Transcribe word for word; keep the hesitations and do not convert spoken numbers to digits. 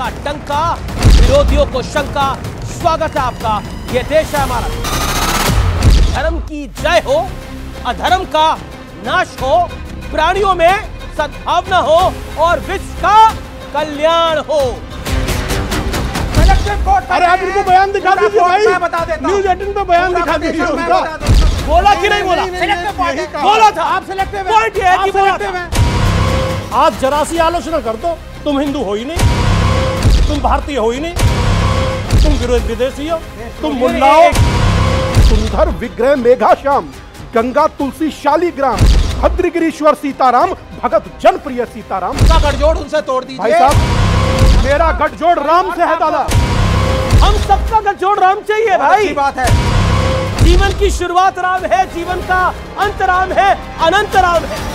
का डंका, विरोधियों को शंका। स्वागत है आपका, ये देश है हमारा। धर्म की जय हो, अधर्म का नाश हो, प्राणियों में सद्भावना हो और विश्व का कल्याण हो। अरे आप इनको बयान दिखा दीजिए भाई, मैं बता देता हूं। न्यूज़ एटीन पे बयान दिखा दीजिए उनका। बोला कि नहीं बोला? बोला था आप सिलेक्टिव पॉइंट ये है कि बोला था। आज जरा सी आलोचना कर दो, तुम हिंदू हो ही नहीं, तुम भारतीय हो ही नहीं, तुम विदेशी हो, तुम मुल्ला हो। सुंदर विग्रह मेघा श्याम, गंगा तुलसी शालीग्राम, भद्रगिरीश्वर सीताराम, भगत जनप्रिय सीताराम का गठजोड़ उनसे तोड़ दीजिए। भाई साहब, मेरा गठजोड़ राम से है दादा। हम सबका गठजोड़ राम चाहिए भाई। अच्छी बात है। जीवन की शुरुआत राम है, जीवन का अंत राम है, अनंत राम है।